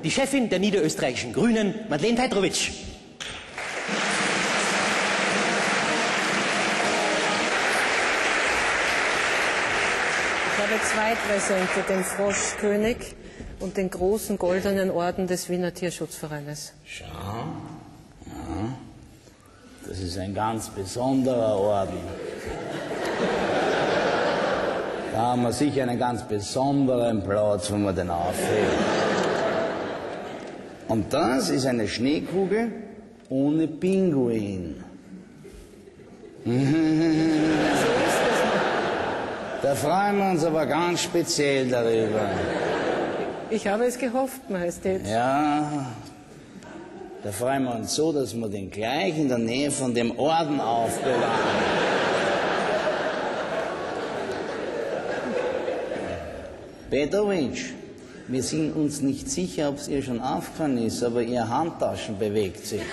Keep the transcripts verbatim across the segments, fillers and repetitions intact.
die Chefin der niederösterreichischen Grünen, Madeleine Petrovic. Ich habe zwei Präsente, den Froschkönig und den großen goldenen Orden des Wiener Tierschutzvereines. Schau, ja, das ist ein ganz besonderer Orden. Da haben wir sicher einen ganz besonderen Platz, wo wir den aufheben. Und das ist eine Schneekugel ohne Pinguin. Da freuen wir uns aber ganz speziell darüber. Ich habe es gehofft, Majestät. Ja, da freuen wir uns so, dass wir den gleich in der Nähe von dem Orden aufbewahren. Petrovic, wir sind uns nicht sicher, ob es ihr schon aufgefallen ist, aber ihre Handtaschen bewegt sich.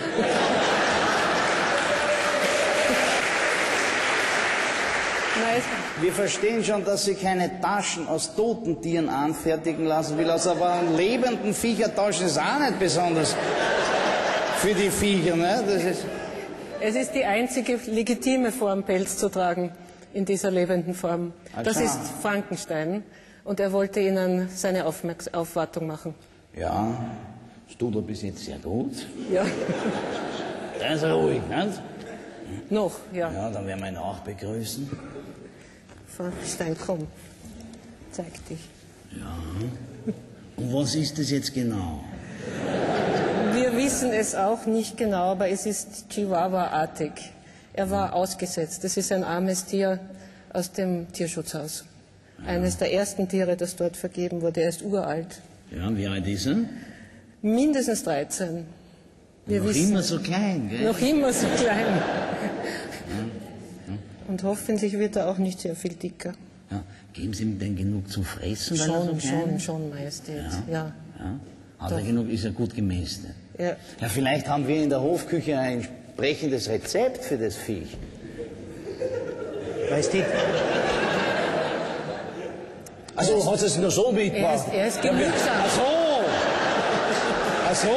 Wir verstehen schon, dass sie keine Taschen aus toten Tieren anfertigen lassen will, aus aber einem lebenden Viechertaschen ist auch nicht besonders für die Viecher, ne? Das ist es ist die einzige legitime Form, Pelz zu tragen, in dieser lebenden Form. Das Aha. ist Frankenstein und er wollte Ihnen seine Aufmerks- Aufwartung machen. Ja, das tut er bis jetzt sehr gut. Ja, Der ist ruhig, nicht? noch, ja. Ja, dann werden wir ihn auch begrüßen. Frankenstein, komm, zeig dich. Ja. Und was ist das jetzt genau? Wir wissen es auch nicht genau, aber es ist Chihuahua-artig. Er war ausgesetzt. Das ist ein armes Tier aus dem Tierschutzhaus. Eines der ersten Tiere, das dort vergeben wurde. Er ist uralt. Ja, wie alt ist er? Mindestens dreizehn. Wir Noch wissen, immer so klein, gell? noch immer so klein. Und hoffentlich wird er auch nicht sehr viel dicker. Ja. Geben Sie ihm denn genug zum Fressen? weil er Schon, so klein schon, ist? schon, Majestät. Ja. Ja. Hat er Doch. genug, ist er gut gemästet. Ja. Ja, vielleicht haben wir in der Hofküche ein entsprechendes Rezept für das Viech. Majestät, Also hat es nur so Er mitgebracht? ist, er ist genügsam. Ach so! Ach so!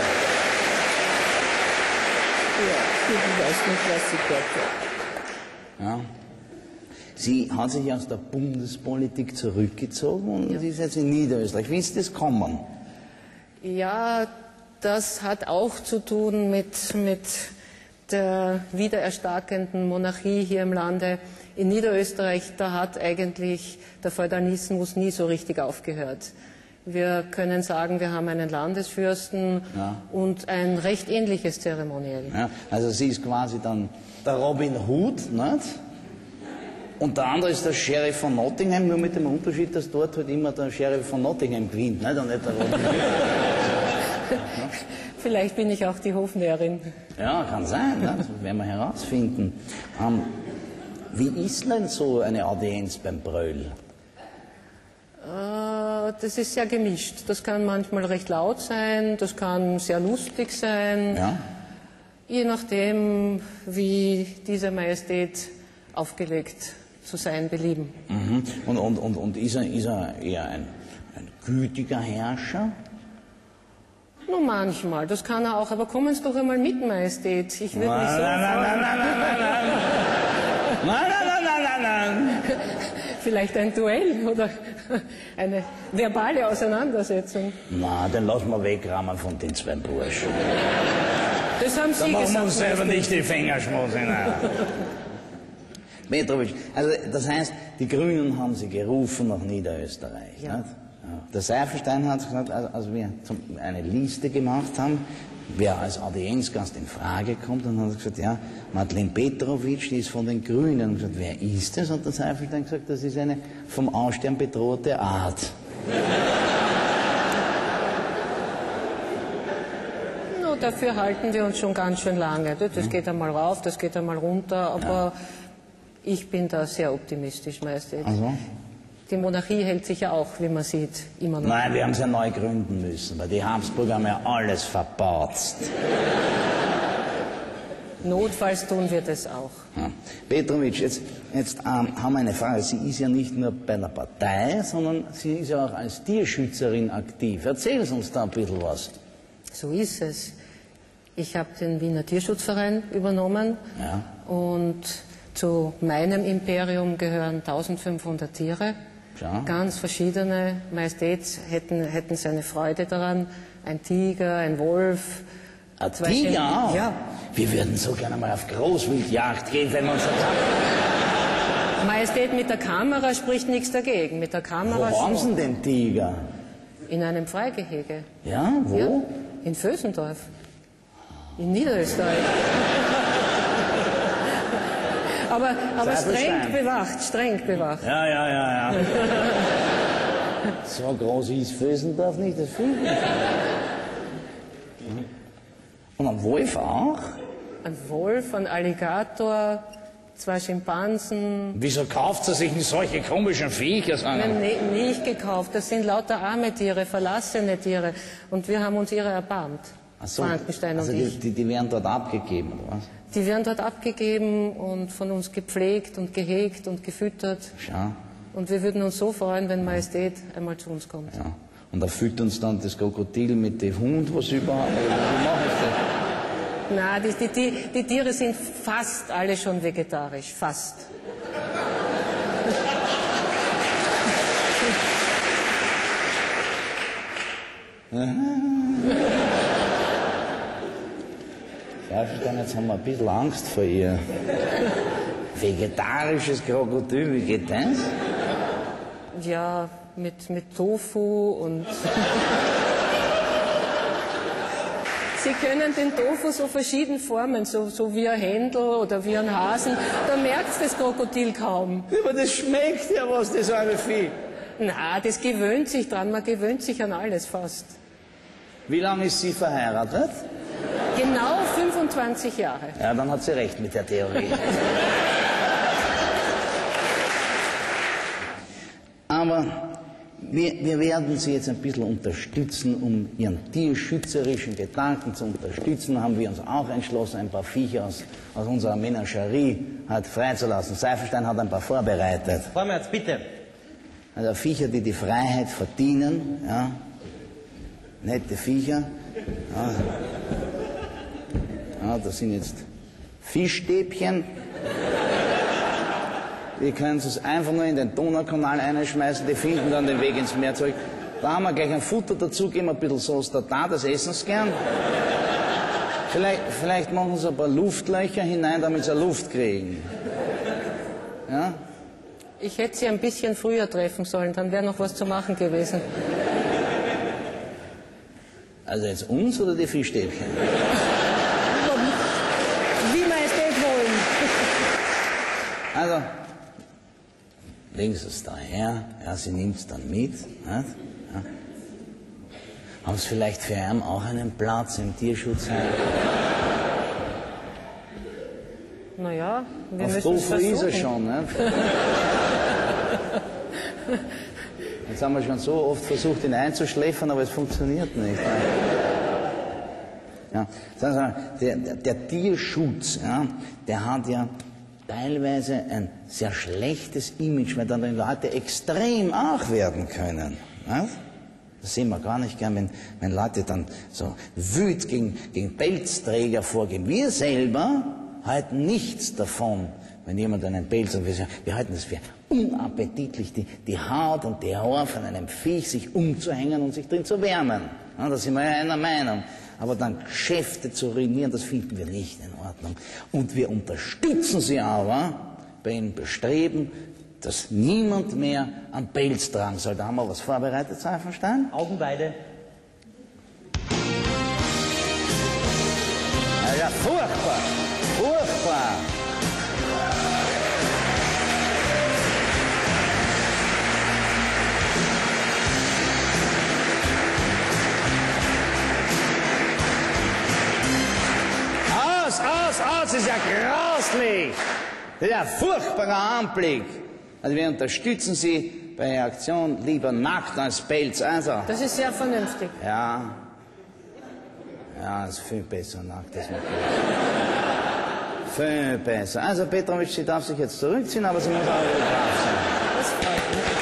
Ja, ich weiß nicht, was sie dort hat. Ja. Sie hat sich aus der Bundespolitik zurückgezogen und ist jetzt in Niederösterreich. Wie ist das gekommen? Ja, das hat auch zu tun mit, mit der wiedererstarkenden Monarchie hier im Lande. In Niederösterreich, da hat eigentlich der Feudalismus nie so richtig aufgehört. Wir können sagen, wir haben einen Landesfürsten Ja. und ein recht ähnliches Zeremoniell. Ja, also sie ist quasi dann der Robin Hood, nicht? Und der andere ist der Sheriff von Nottingham, nur mit dem Unterschied, dass dort halt immer der Sheriff von Nottingham gewinnt, nicht? Und nicht der Robin Hood. Vielleicht bin ich auch die Hofnäherin. Ja, kann sein, ne? Das werden wir herausfinden. Ähm, wie ist denn so eine Audienz beim Bröll? Äh, Das ist sehr gemischt. Das kann manchmal recht laut sein, das kann sehr lustig sein. Ja? Je nachdem, wie diese Majestät aufgelegt zu sein belieben. Mhm. Und, und, und, und ist, er, ist er eher ein, ein gütiger Herrscher? Nur manchmal, das kann er auch. Aber kommen Sie doch einmal mit, Majestät. Ich würde mich so Nein, nein, freuen. nein, nein, nein, nein, nein. Nein, nein, nein, nein, nein, nein. Vielleicht ein Duell oder eine verbale Auseinandersetzung. Na, den lassen wir wegrammen von den zwei Burschen. Das haben Da Sie machen wir gesagt. uns selber Majestät. nicht die Finger schmutzig. Petrovic, also das heißt, die Grünen haben sie gerufen nach Niederösterreich. Ja. Nicht? Ja. Der Seiferstein hat gesagt, als als wir zum, eine Liste gemacht haben, wer als Audienzgast in Frage kommt, dann hat er gesagt, ja, Madeleine Petrovic, die ist von den Grünen. Und gesagt, wer ist das? Hat der Seiferstein gesagt, das ist eine vom Aussterben bedrohte Art. No, dafür halten wir uns schon ganz schön lange. Das geht einmal rauf, das geht einmal runter, aber ich bin da sehr optimistisch, Majestät. Also? Die Monarchie hält sich ja auch, wie man sieht, immer noch. Nein, wir haben es ja neu gründen müssen, weil die Habsburger haben ja alles verbautzt. Notfalls tun wir das auch. Ja. Petrovic, jetzt, jetzt ähm, haben wir eine Frage. Sie ist ja nicht nur bei der Partei, sondern sie ist ja auch als Tierschützerin aktiv. Erzählen Sie uns da ein bisschen was. So ist es. Ich habe den Wiener Tierschutzverein übernommen Ja. und zu meinem Imperium gehören eintausendfünfhundert Tiere. Ja. Ganz verschiedene. Majestät hätten, hätten seine Freude daran. Ein Tiger, ein Wolf. Ein zwei Tiger Schäden- auch? Ja. Wir würden so gerne mal auf Großwildjagd gehen, wenn wir uns das haben. Majestät, mit der Kamera spricht nichts dagegen. Mit der Kamera Wo haben Sie schon. denn den Tiger? In einem Freigehege. Ja, wo? Ja, in Vösendorf. In Niederösterreich. aber aber streng Seifelstein. bewacht, streng bewacht. Ja, ja, ja, ja. So groß ist Vösendorf nicht, das Vieh. Und am Wolf auch? Ein Wolf, ein Alligator, zwei Schimpansen. Wieso kauft sie sich denn solche komischen Viecher? Nein, nee, nicht gekauft. Das sind lauter arme Tiere, verlassene Tiere. Und wir haben uns ihre erbarmt. Ach so, Frankenstein also und die, ich. die, die werden dort abgegeben, oder was? Die werden dort abgegeben und von uns gepflegt und gehegt und gefüttert. Ja, Und wir würden uns so freuen, wenn Majestät einmal zu uns kommt. ja. Und da füttern sie dann das Krokodil mit dem Hund, was überhaupt. Wie machen sie das? Na, die, die, die, die Tiere sind fast alle schon vegetarisch. Fast. Ja, verstehen, jetzt haben wir ein bisschen Angst vor ihr. Vegetarisches Krokodil, wie geht das? Ja, mit, mit Tofu und... Sie können den Tofu so verschieden formen, so, so wie ein Händel oder wie ein Hasen. Da merkt das Krokodil kaum. Aber das schmeckt ja was, das arme Vieh. Na, das gewöhnt sich dran, man gewöhnt sich an alles fast. Wie lange ist sie verheiratet? Genau fünfundzwanzig Jahre. Ja, dann hat sie recht mit der Theorie. Aber wir, wir werden Sie jetzt ein bisschen unterstützen, um Ihren tierschützerischen Gedanken zu unterstützen. Haben wir uns auch entschlossen, ein paar Viecher aus, aus unserer Menagerie halt freizulassen. Seifelstein hat ein paar vorbereitet. Vorwärts, bitte. Also Viecher, die die Freiheit verdienen, ja. Nette Viecher. Ja. Ja, das sind jetzt Fischstäbchen. Die können Sie es einfach nur in den Donaukanal einschmeißen, die finden dann den Weg ins Meer zurück. Da haben wir gleich ein Futter dazugeben, ein bisschen Sauce Tartar, das essen Sie gern. Vielleicht, vielleicht machen Sie ein paar Luftlöcher hinein, damit Sie Luft kriegen. Ja? Ich hätte Sie ein bisschen früher treffen sollen, dann wäre noch was zu machen gewesen. Also jetzt uns oder die Fischstäbchen? Wie Majestät wollen. Also, legen Sie es daher, ja, sie nimmt es dann mit. Nicht? Ja. Haben Sie vielleicht für ihn auch einen Platz im Tierschutzheim? Naja, wir Auf müssen es Tofu ist er versuchen. schon. Nicht? Jetzt haben wir schon so oft versucht, ihn einzuschläfern, aber es funktioniert nicht. Ja, sagen Sie mal, der, der, der Tierschutz, ja, der hat ja teilweise ein sehr schlechtes Image, weil dann die Leute extrem arg werden können. Nicht? Das sehen wir gar nicht gern, wenn, wenn Leute dann so wütend gegen, gegen Pelzträger vorgehen. Wir selber halten nichts davon, wenn jemand einen Pelz hat. Wir, sagen, wir halten es für unappetitlich, die, die Haut und die Haare von einem Viech sich umzuhängen und sich drin zu wärmen. Ja, da sind wir ja einer Meinung. Aber dann Geschäfte zu ruinieren, das finden wir nicht in Ordnung. Und wir unterstützen sie aber bei ihrem Bestreben, dass niemand mehr am Pelz tragen soll. Da haben wir was vorbereitet, Seifelstein. Augenweide. Ja, ja, furchtbar, furchtbar. Aus, aus, aus, das ist ja grauslich. Das ist ja ein furchtbarer Anblick. Also wir unterstützen Sie bei der Aktion lieber nackt als Pelz. Also, Das ist sehr vernünftig. ja. Ja, ist viel besser nackt als mit Pelz. Viel besser. Also Petrovic, sie darf sich jetzt zurückziehen, aber sie muss auch brav sein. Das freut mich.